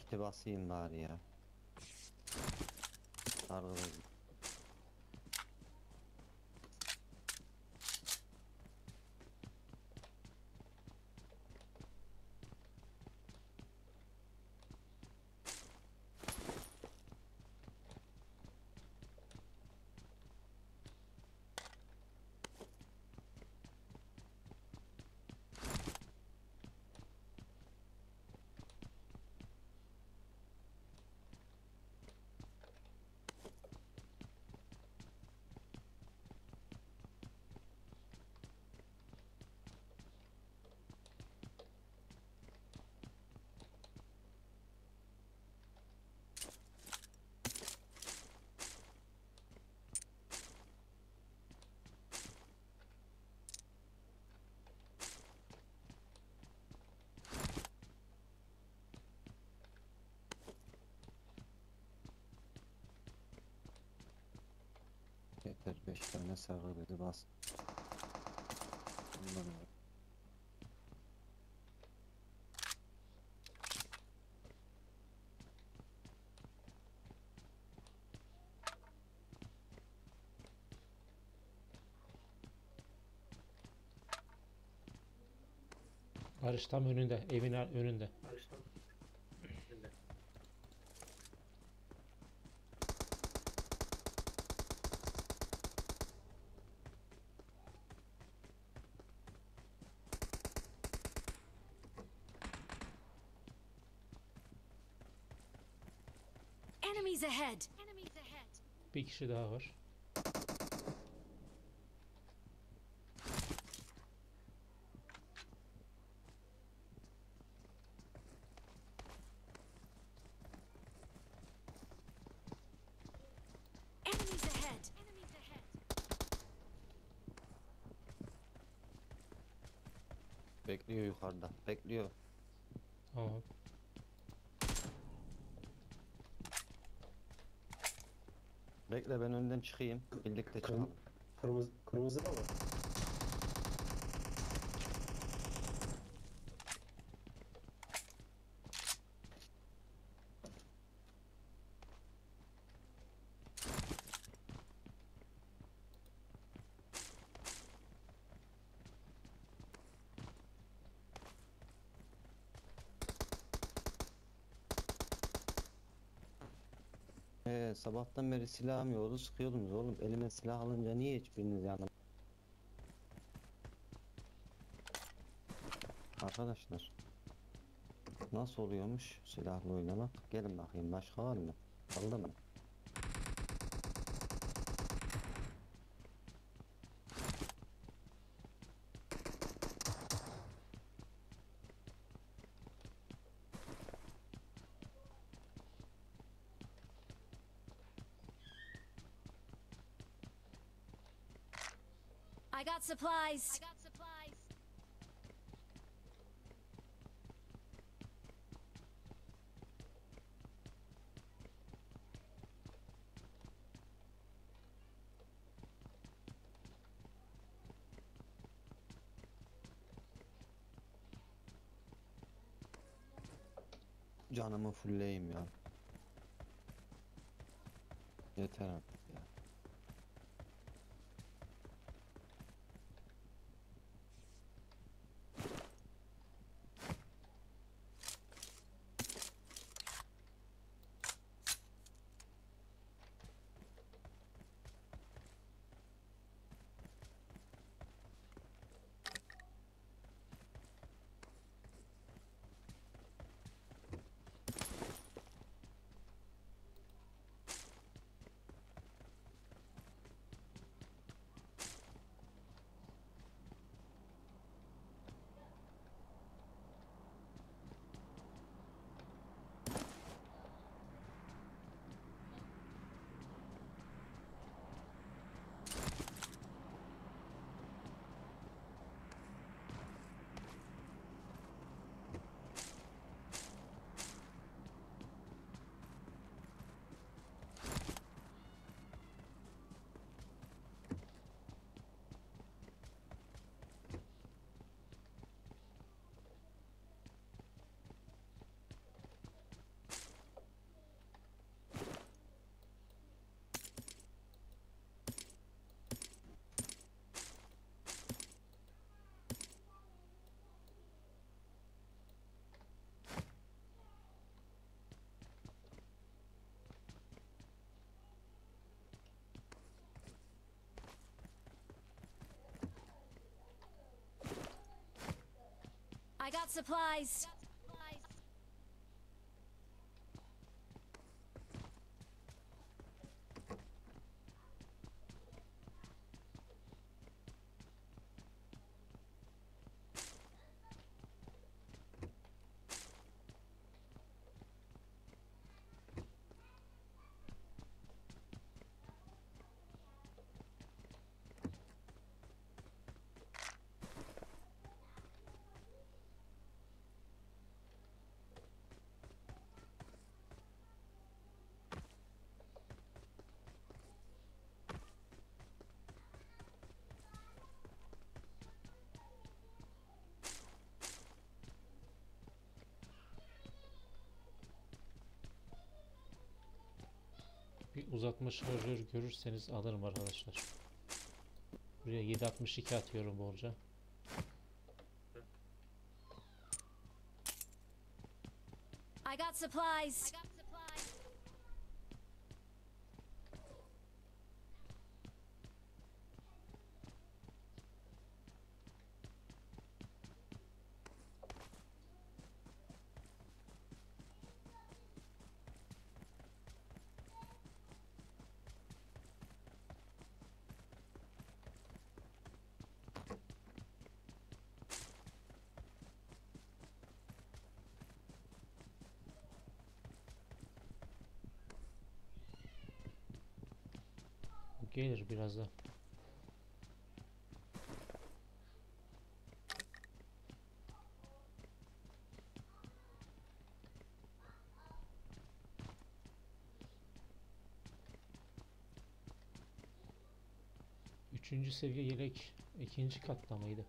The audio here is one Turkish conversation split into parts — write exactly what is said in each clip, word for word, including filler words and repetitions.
Kite basayım bari ya. Sargılayayım. Yeter beş tane sargı bezi bas. Bunları Barış tam önünde, evin önünde. Enemies ahead. Bir kişi daha var. Enemies ahead. bekliyor yukarıda. Bekliyor. Tamam. Bekle ben önden çıkayım. Birlikte Kırm çıkalım. kırmızı kırmızı da mı? Ee, sabahtan beri silahım yoktu. Sıkıyordunuz oğlum. Elime silah alınca niye hiçbiriniz yanım? Arkadaşlar. Nasıl oluyormuş silahla oynamak? Gelin bakayım başka var mı? Kaldı mı? I got supplies. Canımı fullleyeyim ya. Yeter artık ya. I got supplies. Bir uzatma şarjör görürseniz alırım arkadaşlar. Buraya yedi altmış iki atıyorum bolca. I got supplies. Gelir birazdan. Üçüncü seviye yelek ikinci katta mıydı?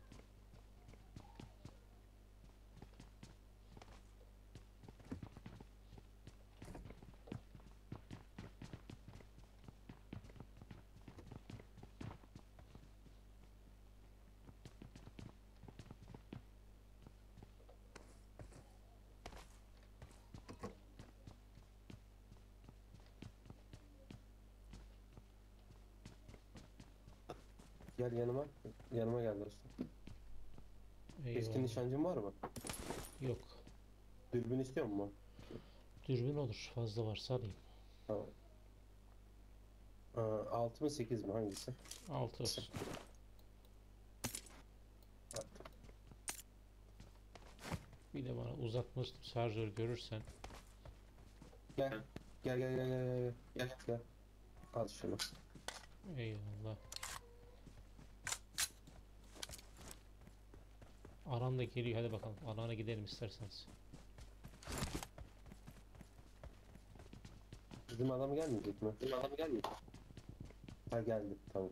Gel yanıma. Yanıma gel dostum. Keskin Eyvallah. nişancın var mı? Yok. Dürbün istiyor musun? Dürbün olur. Fazla varsa alayım. Tamam. Aa, altı mı sekiz mi hangisi? altı olsun. Bir de bana uzatma şarjör görürsen. Gel. Gel gel gel gel gel. Gel gel. Al şunu. Eyvallah. Aran da geliyor. Hadi bakalım. Alana gidelim isterseniz. Bizim adam gelmeyecek mi? Bizim adam gelmeyecek. Ha geldi. Tamam.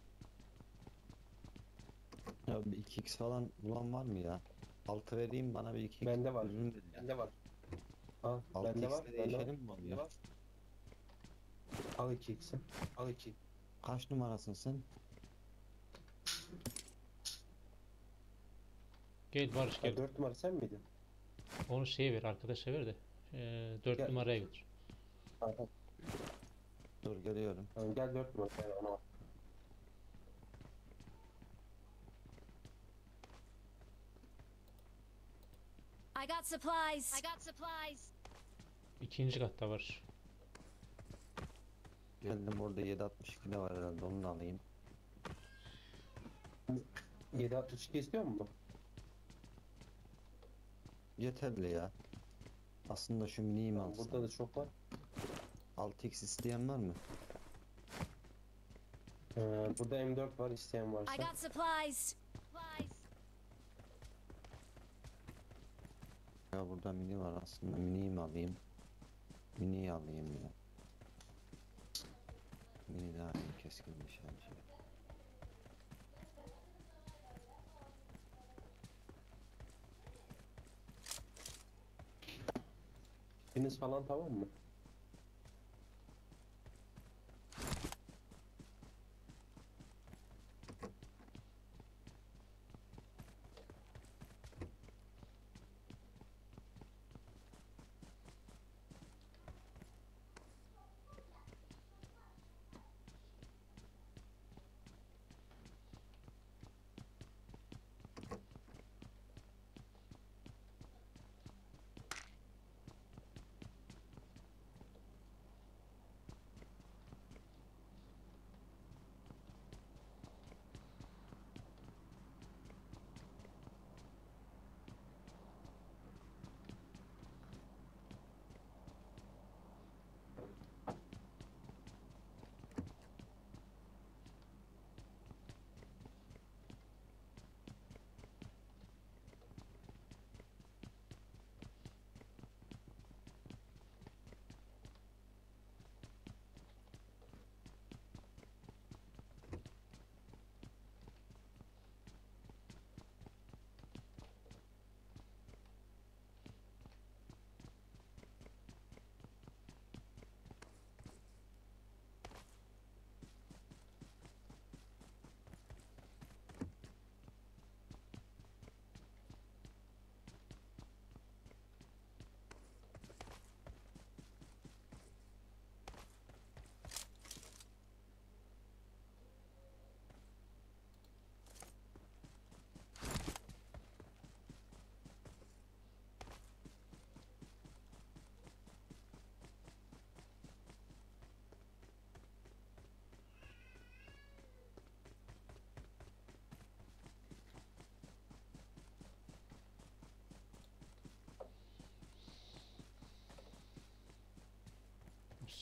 Ya bir iki x falan bulan var mı ya? altı vereyim bana bir iki x. Bende var. Ürün ver ya. Bende var. Al. altı Bende var. x'de Bende var. değişelim mi Bende oluyor? var. Al iki x'i. Al iki. Kaç numarasın sen? Gel Barış Ha, gel. dört numara sen miydin? Onu şeye ver. Arkadaşa ver de. Ee, dört Gel. numaraya götür. Ha, ha. Dur geliyorum. Tamam, gel dört numara. Sen ona bak. I got supplies. I got supplies. İkinci katta var. Geldim, orada yedi altmış iki de var herhalde, onu da alayım. yedi altmış iki istiyor musun? Yeterli ya. Aslında şu miniyi mi Tamam, alsam? burada da çok var. altı x isteyen var mı? Ee, burada M dört var isteyen I varsa. got supplies. Supplies. Ya burada mini var aslında, miniyi mi alayım? Miniyi alayım ya. Mini daha iyi, keskin nişancı. Deniz falan tamam mı?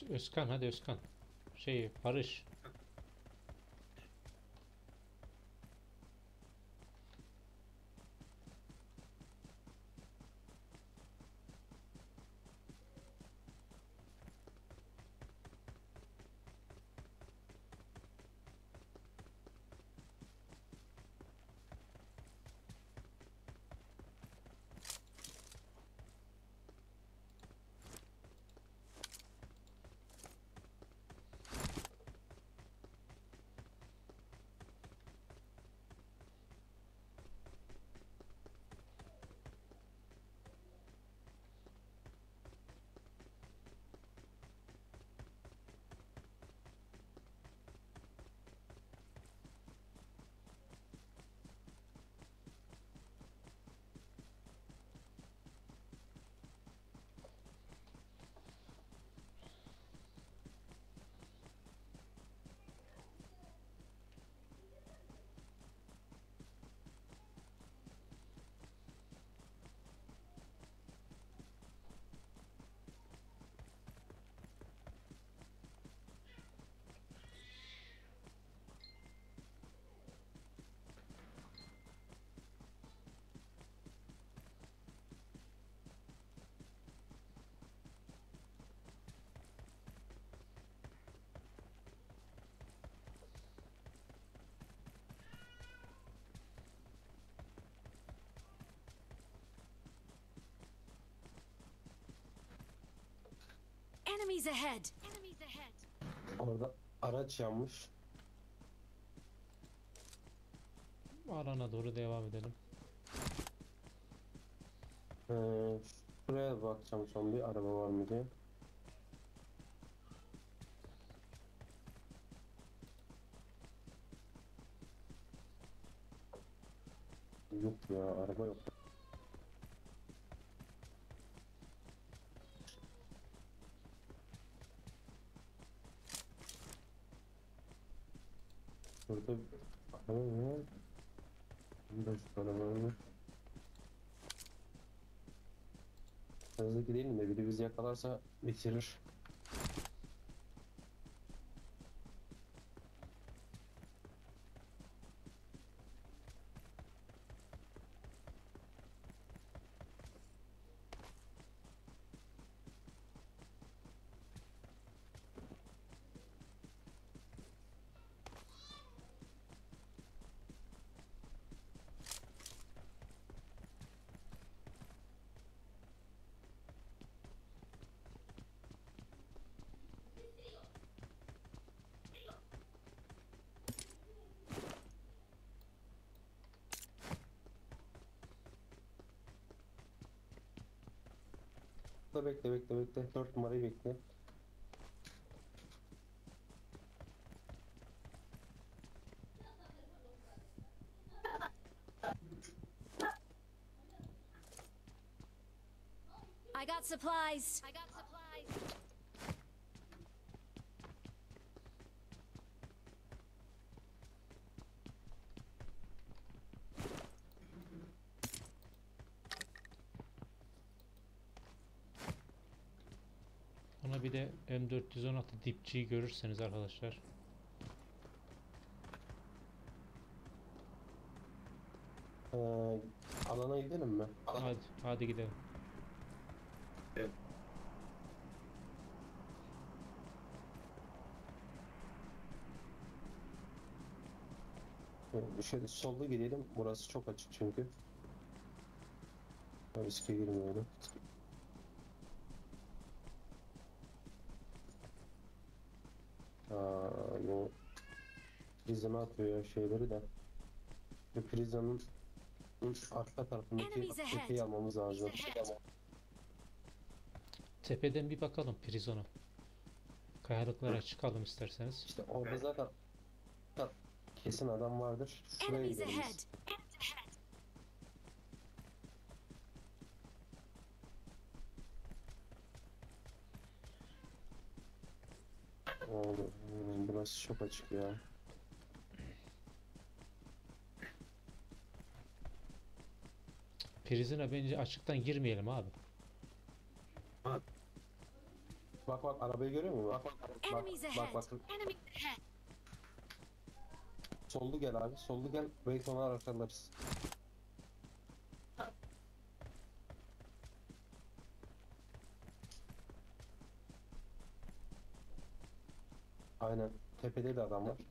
Öz- Özkan hadi Özkan. Şey Barış. Enemies ahead. Enemies ahead. Orada araç yanmış. Alana doğru devam edelim. Ee, Şuraya bakacağım son bir araba var mı diye. Yok ya, araba yok. Burada bir araba var. Burada şu araba var. Hızlı gidelim de biri bizi yakalarsa bitirir. Da bekle bekle bekle. Dört numarayı bekle. I got supplies. I got supplies. Ona bir de M dört yüz on altı dipçiyi görürseniz arkadaşlar. Ee, alana gidelim mi? Hadi, hadi gidelim. Ee, Şöyle solda gidelim. Burası çok açık çünkü. Riske girmeyelim. Aa, bu prizma atıyor şeyleri de. Bu prizmanın arka tarafındaki Enemies ahead. tepeyi almamız lazım. Tepeden bir bakalım prizona. Kayalıklara çıkalım isterseniz. İşte orada zaten kesin adam vardır. Şuraya Enemies gidelim ahead. biz. Oğlum, burası çok açık ya. Prizine bence açıktan girmeyelim abi. Bak bak arabayı görüyor musun? Bak bak bak Enemies bak ahead. bak. Enemies ahead. Sollu gel abi. Sollu gel. Belki onu arkalarız. Aynen. Tepede de adam var.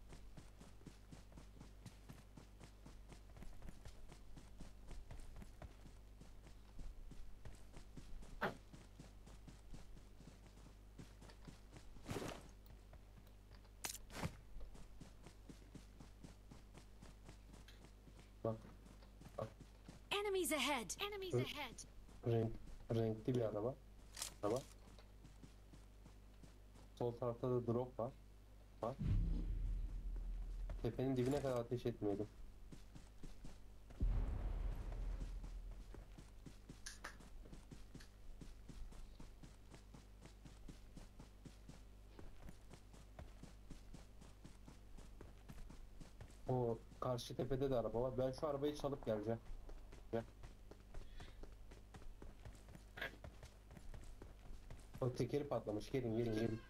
Bak. Enemies ahead. Enemies Hı. ahead. Renk, renkli bir araba. Araba. Sol tarafta da drop var. Var. Tepenin dibine kadar ateş etmeyelim. O karşı tepede de araba var. Ben şu arabayı çalıp geleceğim. Gel. O tekeri patlamış. Gelin gelin gelin.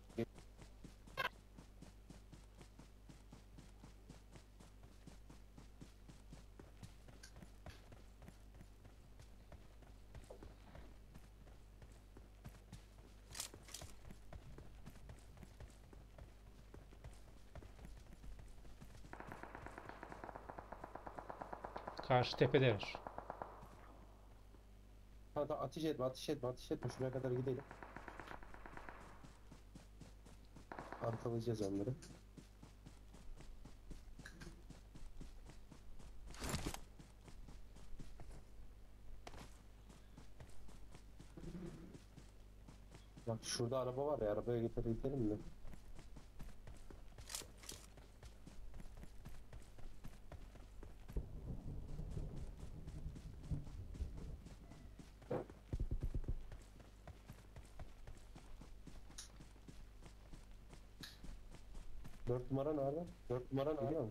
Karşı tepedeler. Hadi ateş etme ateş etme ateş etme. Şuraya kadar gidelim. Arkalayacağız onları. Bak şurada araba var ya, arabaya getir gidelim mi? Dört numara nerede? Dört numara nerede? Biliyor musun?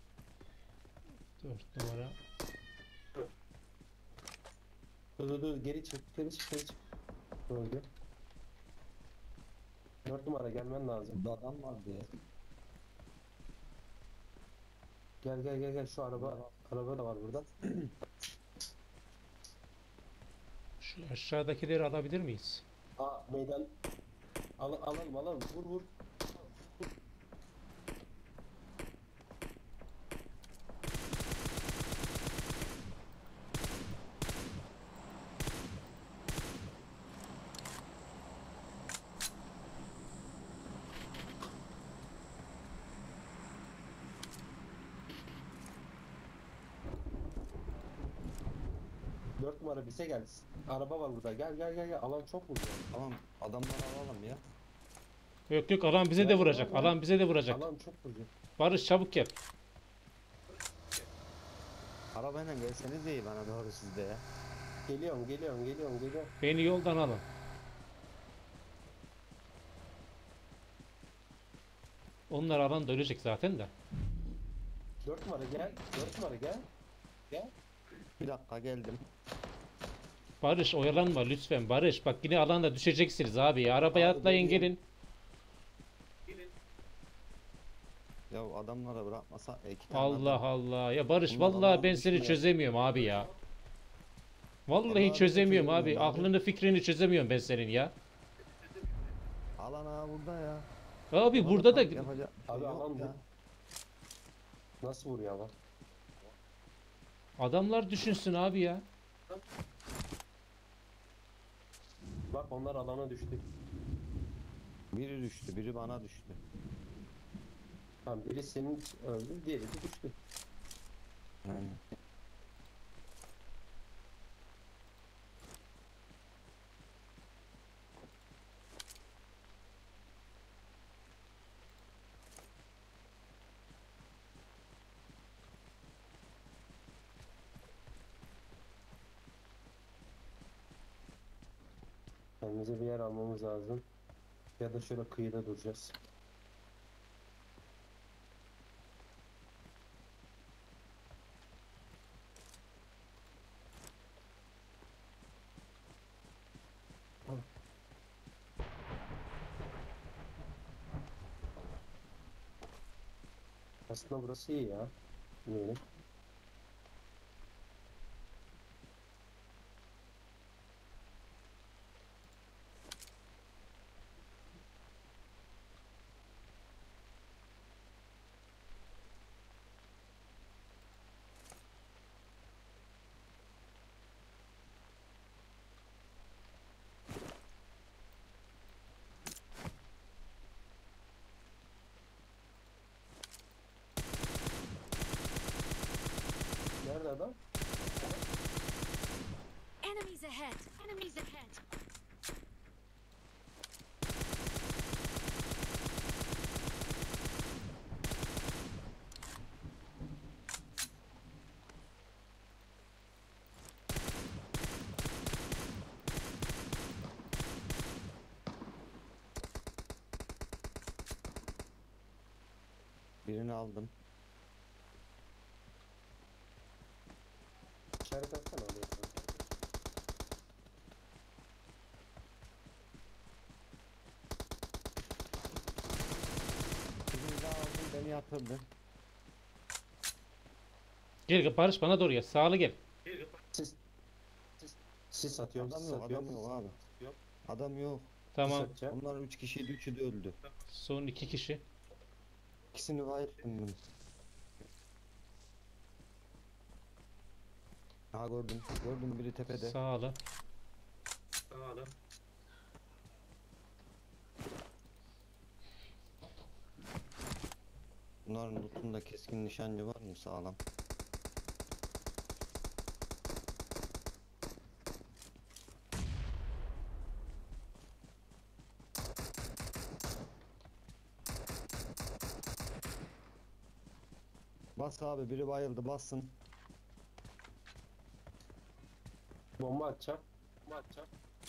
dört numara. Dur dur dur, geri çık geri çık geri çık. Öldü. Dört numara gelmen lazım. Burada adam var diye. Gel gel gel gel, şu araba araba da var burada. Şu aşağıdakileri alabilir miyiz? Aa meydan. Al, alalım alalım, vur vur. Dört numara bize gel. Araba var burada. Gel gel gel gel. Alan çok mu? Tamam adamları alalım ya. Yok yok, alan bize de Ya, vuracak. ya. Alan bize de vuracak. Alan çok vuruyor. Barış çabuk gel. Arabayla gelseniz iyi bana doğru sizde ya. Geliyorum geliyorum geliyorum geliyorum. Beni yoldan alın. Onlar alanda ölecek zaten de. Dört numara gel. Dört numara gel. Gel. Bir dakika geldim. Barış oyalanma lütfen Barış. Bak yine alanda düşeceksiniz abi ya. Arabaya Abi, atlayın geliyorum. gelin. Ya adamlara bırakmasa iki tane Allah adam. Allah. Ya Barış Bunlar vallahi adamlar ben seni düşmüyor. çözemiyorum abi ya. Vallahi Vallahi ben çözemiyorum abi. çözemiyorum abi. Aklını fikrini çözemiyorum ben senin ya. Alan ha burada ya. Abi Bana burada da tank yapacak bir şey Abi yok alan ya. bu. Nasıl vuruyor ama? adamlar düşünsün abi ya. Bak onlar alana düştü. Biri düştü, biri bana düştü. Tamam, biri senin öldü, diğeri de düştü. Yani. Kendimize bir yer almamız lazım. Ya da şöyle kıyıda duracağız. Aslında burası iyi ya. Bilmiyorum. Nerede adam? Enemies ahead. Enemies ahead. Birini aldım. İşaret atsana oraya. Birini daha aldım, beni yatırdı. Gel Barış bana doğru gel. Sağlı gel. Sis. Sis. Sis atıyorum. Adam Sis yok, atıyorum. adam yok abi. Yok. Adam yok. Tamam. Sis atacağım. Onlar üç kişiydi, üçü de öldü. Son iki kişi. İkisini bayılttım ben. Ha gördüm, gördüm biri tepede. Sağlı. Bunların lootunda keskin nişancı var mı sağlam? Bas abi, biri bayıldı, bassın. Bomba atacağım. Bomba atacağım.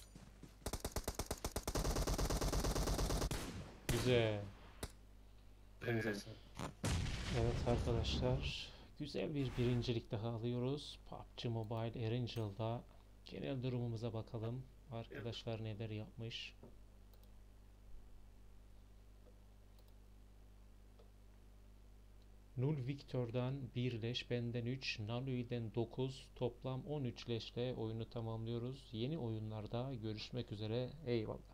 Güzel. Elinize sağlık. Evet arkadaşlar. Güzel bir birincilik daha alıyoruz. P U B G Mobile Erangel'da genel durumumuza bakalım. Arkadaşlar neler yapmış. Null Victor'dan bir leş, benden üç, Nalui'den dokuz, toplam on üç leşle oyunu tamamlıyoruz. Yeni oyunlarda görüşmek üzere. Eyvallah.